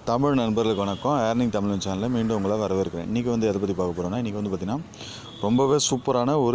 தமிழ் நண்பர்களுக்கு வணக்கம். ஏர்னிங் தமிழ் சேனலில் மீண்டும் உங்களை வரவேற்கிறேன். இன்றைக்கி வந்து எதை பற்றி பார்க்க போகிறோன்னா, இன்றைக்கி வந்து பார்த்திங்கன்னா ரொம்பவே சூப்பரான ஒரு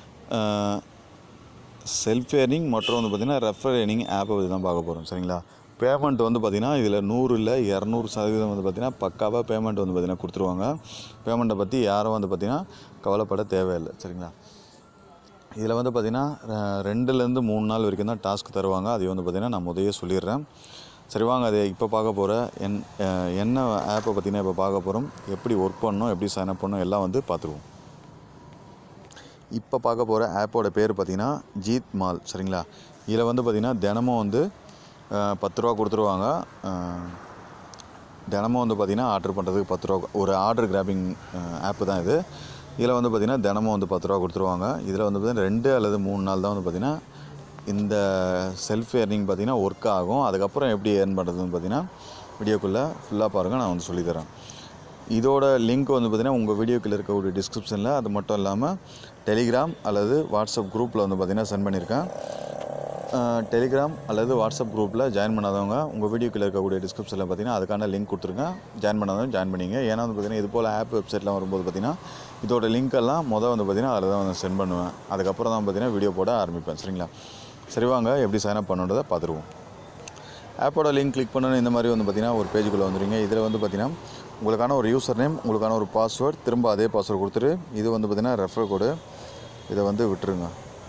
செல்ஃப் ஏர்னிங் மற்றும் வந்து பார்த்திங்கன்னா ரெஃபர் ஏர்னிங் ஆப்பை பற்றி தான் பார்க்க போகிறோம். சரிங்களா? பேமெண்ட் வந்து பார்த்திங்கன்னா இதில் 100 இல்லை 200% வந்து பார்த்திங்கன்னா பக்காவாக பேமெண்ட் வந்து பார்த்திங்கன்னா கொடுத்துருவாங்க. பேமெண்ட்டை பற்றி யாரும் வந்து பார்த்திங்கன்னா கவலைப்பட தேவையில்லை. சரிங்களா? இதில் வந்து பார்த்திங்கன்னா 2லேருந்து 3 நாள் வரைக்கும் தான் டாஸ்க் தருவாங்க. அதை வந்து பார்த்திங்கன்னா நான் முதலே சொல்லிடுறேன். சரி, வாங்க அதை இப்போ பார்க்க போகிற என்ன ஆப்பை பற்றினா இப்போ பார்க்க போகிறோம். எப்படி ஒர்க் பண்ணணும், எப்படி சைன்அப் பண்ணணும் எல்லாம் வந்து பார்த்துருவோம். இப்போ பார்க்க போகிற ஆப்போட பேர் பார்த்திங்கன்னா ஜீத்மால். சரிங்களா? இதில் வந்து பார்த்திங்கன்னா தினமும் வந்து 10 ரூபா கொடுத்துருவாங்க. தினமும் வந்து பார்த்திங்கன்னா ஆர்டர் பண்ணுறதுக்கு 10 ரூபா ஒரு ஆர்டர் கிராபிங் ஆப்பு தான் இது. இதில் வந்து பார்த்திங்கன்னா தினமும் வந்து 10 ரூபா கொடுத்துருவாங்க. இதில் வந்து பார்த்திங்கன்னா 2 அல்லது 3 நாள் தான் வந்து பார்த்திங்கன்னா இந்த செல்ஃப் ஏர்னிங் பார்த்திங்கன்னா ஒர்க் ஆகும். அதுக்கப்புறம் எப்படி ஏர்ன் பண்ணுறதுன்னு பார்த்திங்கன்னா வீடியோக்குள்ளே ஃபுல்லாக பாருங்கள், நான் வந்து சொல்லித்தரேன். இதோட லிங்க் வந்து பார்த்திங்கன்னா உங்கள் வீடியோக்குள்ளே இருக்கக்கூடிய டிஸ்கிரிப்ஷனில், அது மட்டும் இல்லாமல் டெலிகிராம் அல்லது வாட்ஸ்அப் குரூப்பில் வந்து பார்த்திங்கன்னா சென்ட் பண்ணியிருக்கேன். டெலிகிராம் அல்லது வாட்ஸ்அப் குரூப்பில் ஜாயின் பண்ணாதவங்க உங்கள் வீடியோக்குள்ளே இருக்கக்கூடிய டிஸ்கிரிப்ஷனில் பார்த்திங்கன்னா அதுக்கான லிங்க் கொடுத்துருங்க. ஜாயின் பண்ணாதவங்க ஜாயின் பண்ணிங்க. ஏன்னா வந்து பார்த்திங்கன்னா இது போல் ஆப் வெப்சைட்லாம் வரும்போது பார்த்திங்கன்னா இதோட லிங்க்கெல்லாம் வந்து பார்த்திங்கன்னா அதில் தான் வந்து சென்ட் பண்ணுவேன். அதுக்கப்புறம் தான் பார்த்திங்கன்னா வீடியோ போட ஆரம்பிப்பேன். சரிங்களா? சரி, வாங்க எப்படி சைன்அப் பண்ணுறதை பார்த்துருவோம். ஆப்போட லிங்க் கிளிக் பண்ணணும். இந்த மாதிரி வந்து பார்த்திங்கன்னா ஒரு பேஜுக்குள்ளே வந்துடுங்க. இதில் வந்து பார்த்திங்கன்னா உங்களுக்கான ஒரு யூசர் நேம், உங்களுக்கான ஒரு பாஸ்வேர்டு, திரும்ப அதே பாஸ்வேர்டு கொடுத்துட்டு இது வந்து பார்த்திங்கன்னா ரெஃபர் கோடு, இதை வந்து விட்டுருங்க.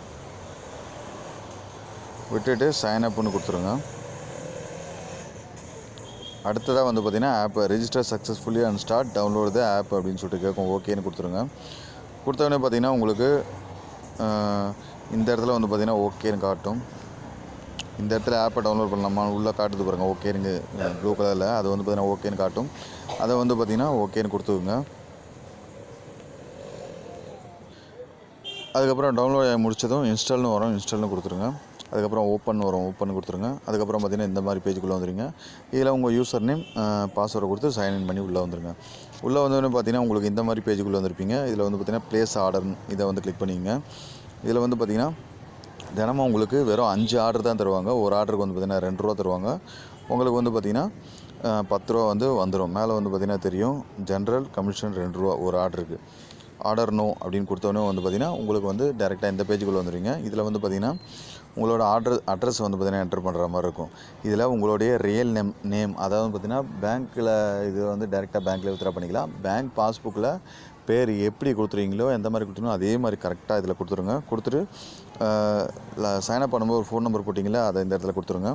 விட்டுட்டு சைன்அப்னு கொடுத்துருங்க. அடுத்ததாக வந்து பார்த்திங்கன்னா ஆப்பை register successfully and start download the app அப்படின்னு சொல்லிட்டு கேட்கும். ஓகேன்னு கொடுத்துருங்க. கொடுத்தோடனே பார்த்திங்கன்னா உங்களுக்கு இந்த இடத்துல வந்து பார்த்திங்கன்னா ஓகேன்னு காட்டும். இந்த இடத்துல ஆப்பை டவுன்லோட் பண்ணலாமா உள்ளே காட்டுது பாருங்கள். ஓகேங்க ப்ளூ கலரில், அது வந்து பார்த்திங்கன்னா ஓகேன்னு காட்டும். அதை வந்து பார்த்திங்கன்னா ஓகேன்னு கொடுத்துக்குங்க. அதுக்கப்புறம் டவுன்லோட் முடிச்சதும் இன்ஸ்டால்னு வரும், இன்ஸ்டால்னு கொடுத்துருங்க. அதுக்கப்புறம் ஓப்பன் வரும், ஓப்பன் கொடுத்துருங்க. அதுக்கப்புறம் பார்த்திங்கன்னா இந்த மாதிரி பேஜுக்குள்ளே வந்துடுங்க. இதில் உங்கள் யூசர் நேம் பாஸ்வேர்டை கொடுத்து சைன்இன் பண்ணி உள்ளே வந்துடுங்க. உள்ளே வந்தோடனே பார்த்திங்கன்னா உங்களுக்கு இந்த மாதிரி பேஜுக்குள்ளே வந்திருப்பீங்க. இதில் வந்து பார்த்திங்கன்னா ப்ளேஸ் ஆர்டர், இதை வந்து கிளிக் பண்ணிக்கங்க. இதில் வந்து பார்த்திங்கன்னா தினமும் உங்களுக்கு வெறும் 5 ஆர்டர் தான் தருவாங்க. ஒரு ஆர்டருக்கு வந்து பார்த்திங்கன்னா 2 ரூபா தருவாங்க. உங்களுக்கு வந்து பார்த்திங்கன்னா 10 ரூபா வந்து வந்துடும். மேலே வந்து பார்த்திங்கன்னா தெரியும் ஜென்ரல் கமிஷன் 2 ரூபா ஒரு ஆர்டருக்கு. ஆர்டர் நோ அப்படின்னு கொடுத்தோன்னே வந்து பார்த்திங்கன்னா உங்களுக்கு வந்து டேரெக்டாக இந்த பேஜுக்குள்ளே வந்துடுங்க. இதில் வந்து பார்த்திங்கன்னா உங்களோட அட்ரஸ் வந்து பார்த்திங்கன்னா என்டர் பண்ணுற மாதிரி இருக்கும். இதில் உங்களுடைய ரியல் நேம் அதாவது பார்த்திங்கன்னா பேங்க்கில் இது வந்து டேரெக்டாக பேங்க்கில் வித்ட்ரா பண்ணிக்கலாம். பேங்க் பாஸ்புக்கில் பேர் எப்படி கொடுத்துருவீங்களோ எந்த மாதிரி கொடுத்துருங்களோ அதே மாதிரி கரெக்டாக இதில் கொடுத்துருங்க. கொடுத்துட்டு சைன்அப் பண்ணும்போது ஒரு ஃபோன் நம்பர் போட்டிங்களா, அதை இந்த இடத்துல கொடுத்துருங்க.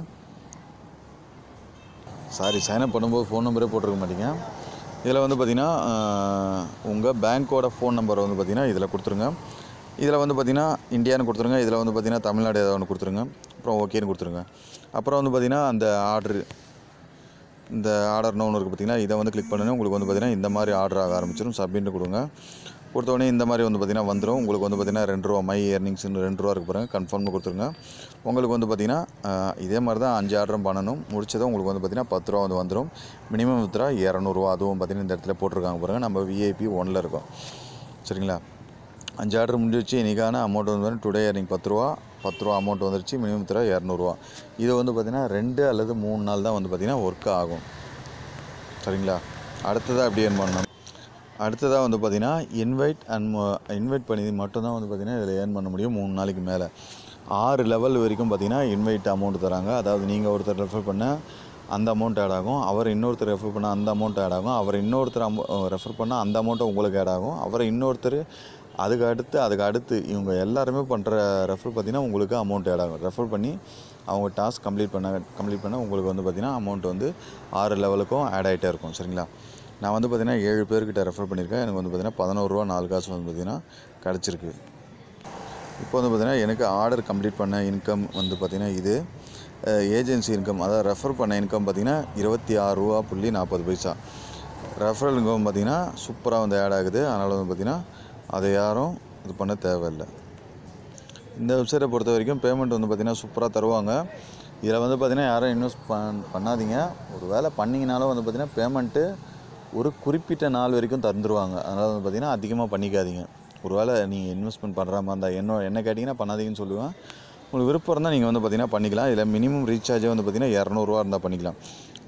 சைன்அப் பண்ணும்போது ஃபோன் நம்பரே போட்டிருக்க மாட்டீங்க. இதில் வந்து பார்த்திங்கன்னா உங்கள் பேங்க்கோட ஃபோன் நம்பரை வந்து பார்த்திங்கன்னா இதில் கொடுத்துருங்க. இதில் வந்து பார்த்திங்கன்னா இந்தியான்னு கொடுத்துருங்க. இதில் வந்து பார்த்திங்கன்னா தமிழ்நாடு ஏதாவது ஒன்று கொடுத்துருங்க. அப்புறம் ஓகேன்னு கொடுத்துருங்க. அப்புறம் வந்து பார்த்திங்கன்னா அந்த ஆர்டர்னு ஒன்று இருக்குது பார்த்திங்கன்னா, இதை வந்து கிளிக் பண்ணணும். உங்களுக்கு வந்து பார்த்திங்கன்னா இந்த மாதிரி ஆர்டர் ஆக ஆரம்பிச்சிடும். சப்மிட்னு கொடுங்க. கொடுத்தோடனே இந்த மாதிரி வந்து பார்த்திங்கன்னா வந்துடும். உங்களுக்கு வந்து பார்த்திங்கன்னா 2 ரூபா மை ஏர்னிங்ஸ்னு 2 ரூபா இருக்குது பாருங்கள். கன்ஃபார்ம்னு கொடுத்துருங்க. உங்களுக்கு வந்து பார்த்திங்கன்னா இதே மாதிரி தான் 5 ஆர்டரும் பண்ணணும். முடிச்சதும் உங்களுக்கு வந்து பார்த்திங்கன்னா 10 ரூபா வந்து வந்துடும். மினிமம் வித்ரா 200 ரூபா. அதுவும் பார்த்திங்கன்னா இந்த இடத்துல போட்டிருக்காங்க பாருங்கள். நம்ம VIP 1ல் இருக்கோம். சரிங்களா? 5 ஆர்டர் முடிஞ்சிச்சு. இன்றைக்கான அமௌண்ட் வந்து டுடே ஏர்னிங் 10 ரூபா அமௌண்ட் வந்துருச்சு. மினிமம் வித்ரா 200 ரூபா. இது வந்து பார்த்திங்கன்னா 2 அல்லது 3 நாள் தான் வந்து பார்த்திங்கன்னா ஒர்க் ஆகும். சரிங்களா? அடுத்ததாக எப்படி ஏர்ன் பண்ணணும்? அடுத்ததாக வந்து பார்த்திங்கன்னா இன்வைட் பண்ணி மட்டும்தான் வந்து பார்த்திங்கன்னா இதில் ஏர்ன் பண்ண முடியும். 3 நாளைக்கு மேலே 6 லெவல் வரைக்கும் பார்த்திங்கன்னா இன்வைட் அமௌண்ட் தராங்க. அதாவது நீங்கள் ஒருத்தர் ரெஃபர் பண்ண அந்த அமௌண்ட் ஆட் ஆகும். அவர் இன்னொருத்தர் ரெஃபர் பண்ண அந்த அமௌண்ட் ஆட் ஆகும். அவர் இன்னொருத்தர் ரெஃபர் பண்ண அந்த அமௌண்ட்டை உங்களுக்கு ஆட் ஆகும். அவர் இன்னொருத்தர் அதுக்கு அடுத்து இவங்க எல்லாருமே பண்ணுற ரெஃபர் பார்த்திங்கன்னா உங்களுக்கு அமௌண்ட் ஆட் ஆகும். ரெஃபர் பண்ணி அவங்க டாஸ்க் கம்ப்ளீட் பண்ண உங்களுக்கு வந்து பார்த்திங்கன்னா அமௌண்ட் வந்து 6 லெவலுக்கும் ஆட் ஆகிட்டே இருக்கும். சரிங்களா? நான் வந்து பார்த்திங்கன்னா 7 பேர்கிட்ட ரெஃபர் பண்ணியிருக்கேன். எனக்கு வந்து பார்த்திங்கன்னா 11 ரூபா 4 காசு வந்து பார்த்திங்கன்னா கிடச்சிருக்கு. இப்போ வந்து பார்த்திங்கன்னா எனக்கு ஆர்டர் கம்ப்ளீட் பண்ண இன்கம் வந்து பார்த்திங்கன்னா இது ஏஜென்சி இன்கம், அதாவது ரெஃபர் பண்ண இன்கம் பார்த்திங்கன்னா 26.40 ரெஃபரல் இன்கம் பார்த்திங்கன்னா சூப்பராக வந்து ஆட் ஆகுது. அதனால் வந்து பார்த்திங்கன்னா அதை யாரும் இது பண்ண தேவையில்லை. இந்த வெப்சைட்டை பொறுத்த வரைக்கும் பேமெண்ட் வந்து பார்த்திங்கன்னா சூப்பராக தருவாங்க. இதில் வந்து பார்த்திங்கன்னா யாரும் இன்வெஸ்ட் பண்ணாதீங்க. ஒரு வேலை பண்ணிங்கனாலும் வந்து பார்த்திங்கன்னா பேமெண்ட்டு ஒரு குறிப்பிட்ட நாள் வரைக்கும் தந்துடுவாங்க. அதனால் வந்து பார்த்திங்கன்னா அதிகமாக பண்ணிக்காதீங்க. ஒரு வேலை நீங்கள் இன்வெஸ்ட்மெண்ட் பண்ணுற மாதிரி இருந்தால் என்ன கேட்டிங்கன்னா பண்ணாதீங்கன்னு சொல்லுவேன். உங்களுக்கு விருப்பம் இருந்தால் நீங்கள் வந்து பார்த்திங்கன்னா பண்ணிக்கலாம். இதில் மினிமம் ரீசார்ஜே வந்து பார்த்திங்கன்னா 200 ரூபா இருந்தால் பண்ணிக்கலாம்.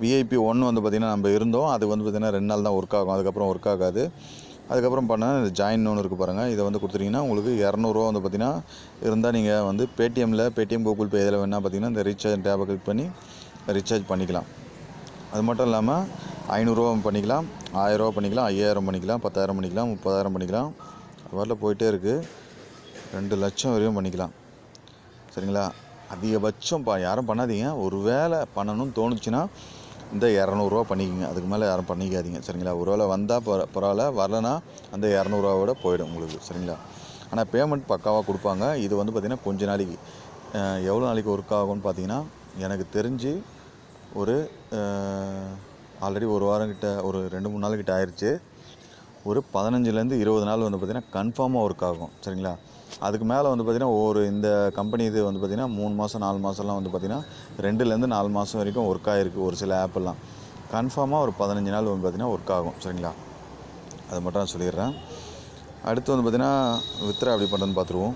VIP 1 வந்து பார்த்திங்கன்னா நம்ம இருந்தோம், அது வந்து பார்த்திங்கன்னா 2 நாள் தான் ஒர்க் ஆகும், அதுக்கப்புறம் ஒர்க் ஆகாது. அதுக்கப்புறம் பண்ணால் இந்த ஜாயின் ஒன்று இருக்குது பாருங்கள், இதை வந்து கொடுத்துட்டிங்கன்னா உங்களுக்கு ரூ. 200 வந்து பார்த்திங்கன்னா இருந்தால் நீங்கள் வந்து பேடிஎம் கூகுள் பே இதில் வேணால் பார்த்திங்கன்னா இந்த ரீசார்ஜ் டேபை கிளிக் பண்ணி ரீசார்ஜ் பண்ணிக்கலாம். அது மட்டும் இல்லாமல் ரூ. 500 பண்ணிக்கலாம், ரூ. 1000 பண்ணிக்கலாம், 5000 பண்ணிக்கலாம், 10,000 பண்ணிக்கலாம், 30,000 பண்ணிக்கலாம். அது வரல போயிட்டே இருக்குது. 2 லட்சம் வரையும் பண்ணிக்கலாம். சரிங்களா? அதிகபட்சம் யாரும் பண்ணாதீங்க. ஒரு வேளை பண்ணணும்னு தோணுச்சுன்னா இந்த ரூ. 200 பண்ணிக்கோங்க, அதுக்கு மேலே யாரும் பண்ணிக்காதீங்க. சரிங்களா? ஒரு வேளை வந்தால் பரவாயில்ல, வரலன்னா அந்த ரூ. 200 போயிடும் உங்களுக்கு. சரிங்களா? ஆனால் பேமெண்ட் பக்காவாக கொடுப்பாங்க. இது வந்து பார்த்திங்கன்னா கொஞ்ச நாளைக்கு, எவ்வளோ நாளைக்கு ஒர்க் ஆகும்னு பார்த்தீங்கன்னா எனக்கு தெரிஞ்சு ஒரு ஆல்ரெடி ஒரு வாரம் கிட்ட, ஒரு 2-3 நாள் கிட்ட ஆயிடுச்சு. ஒரு 15லேருந்து 20 நாள் வந்து பார்த்திங்கன்னா கன்ஃபார்மாக ஒர்க் ஆகும். சரிங்களா? அதுக்கு மேலே வந்து பார்த்திங்கன்னா இந்த கம்பெனி இது வந்து பார்த்திங்கன்னா 3 மாதம் 4 மாதம்லாம் வந்து பார்த்திங்கன்னா 2லேருந்து 4 மாதம் வரைக்கும் ஒர்க் ஆகிருக்கு. ஒரு சில ஆப்பெல்லாம் கன்ஃபார்மாக ஒரு 15 நாள் வந்து பார்த்திங்கன்னா ஒர்க் ஆகும். சரிங்களா? அது மட்டும் நான் சொல்லிடுறேன். அடுத்து வந்து பார்த்திங்கன்னா வித்ரா எப்படி பண்ணுறதுன்னு பார்த்துருவோம்.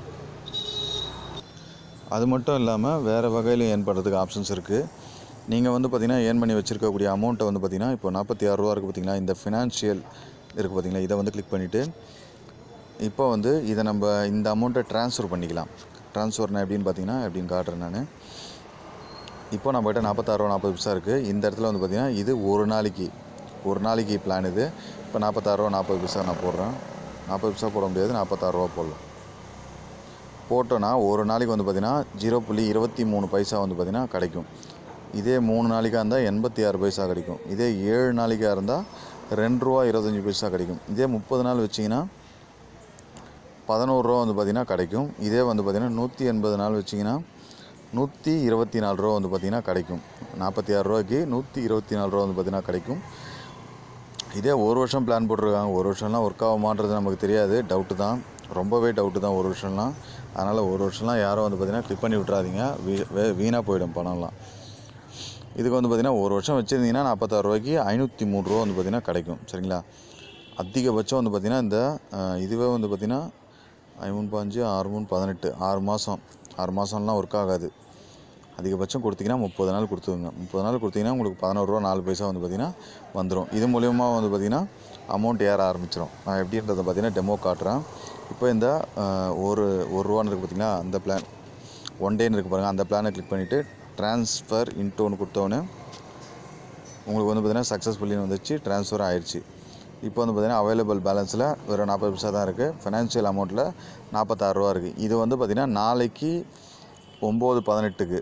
அது மட்டும் இல்லாமல் வேறு வகையில் ஏர்ன் பண்ணுறதுக்கு ஆப்ஷன்ஸ் இருக்குது. நீங்கள் வந்து பார்த்திங்கன்னா ஏர்ன் பண்ணி வச்சுருக்கக்கூடிய அமௌண்ட்டை வந்து பார்த்திங்கன்னா இப்போ ரூ. 46 இருக்குது பார்த்திங்களா, இந்த ஃபினான்ஷியல் இருக்குது பார்த்திங்களா, இதை வந்து கிளிக் பண்ணிவிட்டு இப்போ வந்து இதை நம்ம இந்த அமௌண்ட்டை ட்ரான்ஸ்ஃபர் பண்ணிக்கலாம். ட்ரான்ஸ்ஃபர்னா எப்படின்னு பார்த்தீங்கன்னா எப்படின்னு காட்டுறேன் நான். இப்போ நம்மகிட்ட ரூ. 46.40 இருக்குது. இந்த இடத்துல வந்து பார்த்திங்கன்னா இது ஒரு நாளைக்கு பிளான் இது. இப்போ ரூ. 46.40 நான் போடுறேன். 40 பைசா போட முடியாது, ரூ. 46 போடலாம். போட்டோன்னா ஒரு நாளைக்கு வந்து பார்த்திங்கன்னா 0.23 பைசா வந்து பார்த்திங்கன்னா கிடைக்கும். இதே 3 நாளைக்காக இருந்தால் 86 பைசா கிடைக்கும். இதே 7 நாளைக்காக இருந்தால் ரூ. 2.25 கிடைக்கும். இதே 30 நாள் வச்சிங்கன்னா ரூ. 11 வந்து பார்த்திங்கன்னா கிடைக்கும். இதே வந்து பார்த்திங்கன்னா 180 நாள் வச்சிங்கன்னா ரூ. 124 வந்து பார்த்திங்கன்னா கிடைக்கும். ரூ. 46 ரூ. 124 வந்து பார்த்திங்கன்னா கிடைக்கும். இதே ஒரு வருஷம் பிளான் போட்டிருக்காங்க. ஒரு வருஷம்லாம் ஒர்க் ஆகுமான்றது நமக்கு தெரியாது, டவுட்டு தான், ரொம்பவே டவுட்டு தான் ஒரு வருஷம்லாம். அதனால் ஒரு வருஷம்லாம் யாரும் வந்து பார்த்திங்கன்னா கிளிக் பண்ணி விட்றாதீங்க, வீணாக போயிடும் பணம்லாம். இதுக்கு வந்து பார்த்திங்கன்னா ஒரு வருஷம் வச்சுருந்தீங்கன்னா ரூ. 46 503 வந்து பார்த்திங்கன்னா கிடைக்கும். சரிங்களா? அதிகபட்சம் வந்து பார்த்திங்கன்னா இந்த இதுவே வந்து பார்த்திங்கன்னா 5 6 18 6 மாதம்லாம் ஒர்க் ஆகாது. அதிகபட்சம் கொடுத்திங்கன்னா 30 நாள் கொடுத்துருங்க. 30 நாள் கொடுத்திங்கன்னா உங்களுக்கு ரூ. 11.04 வந்து பார்த்திங்கன்னா வந்துடும். இது மூலிமா வந்து பார்த்திங்கன்னா அமௌண்ட் ஏற ஆரம்பிச்சிடும். நான் எப்படின்றத பார்த்திங்கன்னா டெமோ காட்டுறேன். இப்போ இந்த ரூபான்னு இருக்குது பார்த்திங்கன்னா, அந்த பிளான் 1 டேன்னு இருக்குது பாருங்கள், அந்த பிளானை கிளிக் பண்ணிவிட்டு ட்ரான்ஸ்ஃபர் இன்டோன்னு கொடுத்தோன்னே உங்களுக்கு வந்து பார்த்திங்கன்னா சக்ஸஸ்ஃபுல்லி வந்துச்சு, ட்ரான்ஸ்ஃபர் ஆயிடுச்சு. இப்போ வந்து பார்த்திங்கன்னா அவைலபிள் பேலன்ஸில் வெறும் 40 பைசா தான் இருக்குது. ஃபினான்ஷியல் அமௌண்ட்டில் ரூ. 46 இருக்குது. இது வந்து பார்த்திங்கன்னா நாளைக்கு 9/18க்கு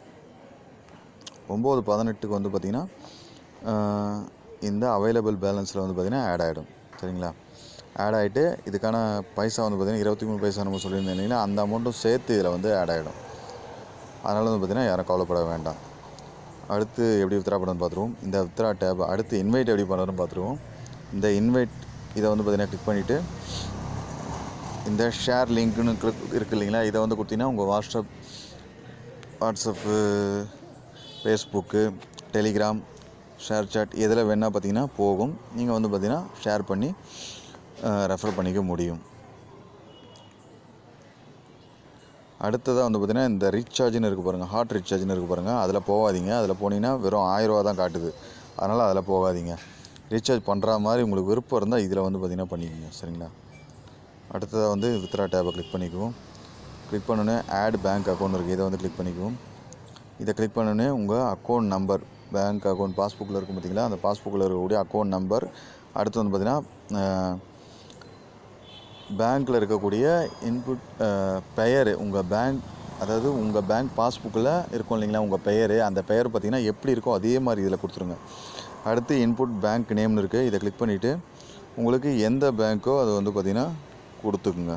வந்து பார்த்திங்கன்னா இந்த அவைலபிள் பேலன்ஸில் வந்து பார்த்திங்கன்னா ஆட் ஆகிடும். சரிங்களா? ஆட் ஆகிட்டு இதுக்கான பைசா வந்து பார்த்திங்கன்னா 23 பைசா நம்ம சொல்லியிருந்தேன் இல்லைங்களா, அந்த அமௌண்ட்டும் சேர்த்து இதில் வந்து ஆட் ஆகிடும். அதனால் வந்து பார்த்திங்கன்னா யாரும் கவலைப்பட வேண்டாம். அடுத்து எப்படி வித்ரா பண்ணுறதுன்னு பார்த்துருவோம். இந்த வித்ரா டேப் அடுத்து இன்வைட் எப்படி பண்ணுறதுன்னு பார்த்துருவோம். இந்த இன்வைட் இதை வந்து பார்த்திங்கன்னா கிளிக் பண்ணிவிட்டு இந்த ஷேர் லிங்க்னு இருக்குது இல்லைங்களா, இதை வந்து கொடுத்திங்கன்னா உங்கள் WhatsApp, Facebook, Telegram, ShareChat எதில் வேணால் பார்த்திங்கன்னா போகும். நீங்கள் வந்து பார்த்திங்கன்னா ஷேர் பண்ணி ரெஃபர் பண்ணிக்க முடியும். அடுத்ததாக வந்து பார்த்திங்கன்னா இந்த ரீசார்ஜ்னு இருக்குது பாருங்கள், ஹாட் ரீசார்ஜ்னு இருக்குது பாருங்கள், அதில் போகாதீங்க. அதில் போனீங்கன்னா வெறும் ரூ. 1000 தான் காட்டுது. அதனால் அதில் போகாதீங்க. ரீசார்ஜ் பண்ணுற மாதிரி உங்களுக்கு விருப்பம் இருந்தால் இதில் வந்து பார்த்திங்கன்னா பண்ணிக்கோங்க. சரிங்களா? அடுத்ததாக வந்து வித்ரா டேப்பை கிளிக் பண்ணிக்குவோம். கிளிக் பண்ணோன்னே ஆட் பேங்க் அக்கௌண்ட் இருக்குது, இதை வந்து கிளிக் பண்ணிக்குவோம். இதை கிளிக் பண்ணோன்னே உங்கள் அக்கௌண்ட் நம்பர், பேங்க் அக்கௌண்ட் பாஸ்புக்கில் இருக்கும் பார்த்திங்களா, அந்த பாஸ்புக்கில் இருக்கக்கூடிய அக்கௌண்ட் நம்பர், அடுத்து வந்து பார்த்திங்கன்னா பேங்க்கில் இருக்கக்கூடிய இன்புட் பெயர், உங்கள் பேங்க், அதாவது உங்கள் பேங்க் பாஸ்புக்கில் இருக்கும் இல்லைங்களா உங்கள் பெயர், அந்த பெயர் பார்த்திங்கன்னா எப்படி இருக்கோ அதே மாதிரி இதில் கொடுத்துருங்க. அடுத்து இன்புட் பேங்க் நேம்னு இருக்குது, இதை கிளிக் பண்ணிவிட்டு உங்களுக்கு எந்த பேங்க்கோ அது வந்து பார்த்திங்கன்னா கொடுத்துக்குங்க.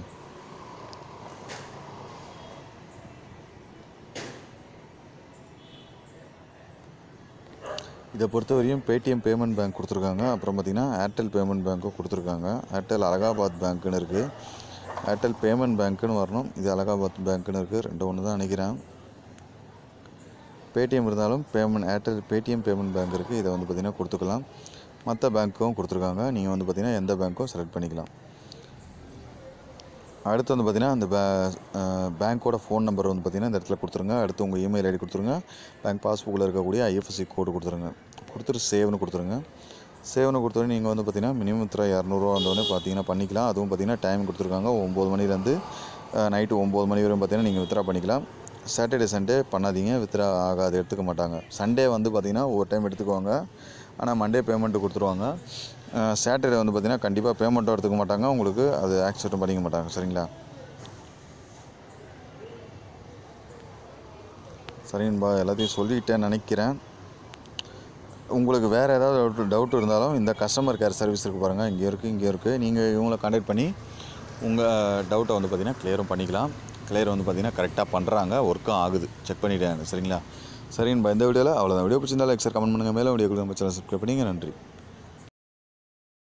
இதை பொறுத்தவரையும் பேடிஎம் பேமெண்ட் பேங்க் கொடுத்துருக்காங்க. அப்புறம் பார்த்திங்கன்னா ஏர்டெல் பேமெண்ட் பேங்க்கும் கொடுத்துருக்காங்க. ஏர்டெல் அலகாபாத் பேங்க்குன்னு இருக்குது, ஏர்டெல் பேமெண்ட் பேங்க்குன்னு வரணும். இது அலகாபாத் பேங்க்குன்னு இருக்குது, 2 ஒன்று தான் நினைக்கிறேன். பேடிஎம் இருந்தாலும் ஏர்டெல் பேடிஎம் பேமெண்ட் பேங்க் இருக்குது, இதை வந்து பார்த்திங்கன்னா கொடுத்துக்கலாம். மற்ற பேங்க்கும் கொடுத்துருக்காங்க, நீங்கள் வந்து பார்த்திங்கன்னா எந்த பேங்க்கும் செலக்ட் பண்ணிக்கலாம். அடுத்து வந்து பார்த்திங்கன்னா அந்த பேங்க்கோட ஃபோன் நம்பர் வந்து பார்த்திங்கன்னா இந்த இடத்துல கொடுத்துருங்க. அடுத்து உங்கள் இமெயில் ஐடி கொடுத்துருங்க. பேங்க் பாஸ்புக்கில் இருக்கக்கூடிய ஐஎஃப்எஸ்சி கோடு கொடுத்துருங்க. கொடுத்துட்டு சேவ்னு கொடுத்துருங்க. சேவ்னு கொடுத்தோடனே நீங்கள் வந்து பார்த்திங்கன்னா மினிமம் வித்ரா ₹200 வந்தோடனே பார்த்தீங்கன்னா பண்ணிக்கலாம். அதுவும் பார்த்திங்கன்னா டைம் கொடுத்துருக்காங்க 9 மணிலேருந்து நைட்டு 9 மணி வரையும் பார்த்திங்கன்னா நீங்கள் வித்ரா பண்ணிக்கலாம். சாட்டர்டே சண்டே பண்ணாதீங்க, வித்ரா ஆகாது, எடுத்துக்க மாட்டாங்க. சண்டே வந்து பார்த்திங்கன்னா ஒரு டைம் எடுத்துக்குவாங்க, ஆனால் மண்டே பேமெண்ட்டு கொடுத்துருவாங்க. சாட்டர்டே வந்து பார்த்திங்கன்னா கண்டிப்பாக பேமெண்ட்டும் எடுத்துக்க மாட்டாங்க, உங்களுக்கு அது ஆக்செப்ட்டும் பண்ணிக்க மாட்டாங்க. சரிங்களா? சரிங்கப்பா, எல்லாத்தையும் சொல்லிட்டேன்னு நினைக்கிறேன். உங்களுக்கு வேறு ஏதாவது டவுட் இருந்தாலும் இந்த கஸ்டமர் கேர் சர்வீஸ் இருக்குது பாருங்கள், இங்கே இருக்குது. நீங்கள் இவங்கள கான்டாக்ட் பண்ணி உங்கள் டவுட்டை வந்து பார்த்திங்கன்னா கிளியரும் பண்ணிக்கலாம். கிளியர் வந்து பார்த்திங்கன்னா கரெக்டாக பண்ணுறாங்க, ஒர்க்கும் ஆகுது, செக் பண்ணிவிட்டேன். சரிங்களா? சரிங்கப்பா, இந்த வீடியோவில் அவ்வளோதான். வீடியோ பிடிச்சிருந்தாலும் லைக், ஷேர், கமெண்ட் பண்ணுங்கள். மேலே வீடியோ கொடுங்க, சேனல் சப்ஸ்கிரைப் பண்ணிங்க. நன்றி.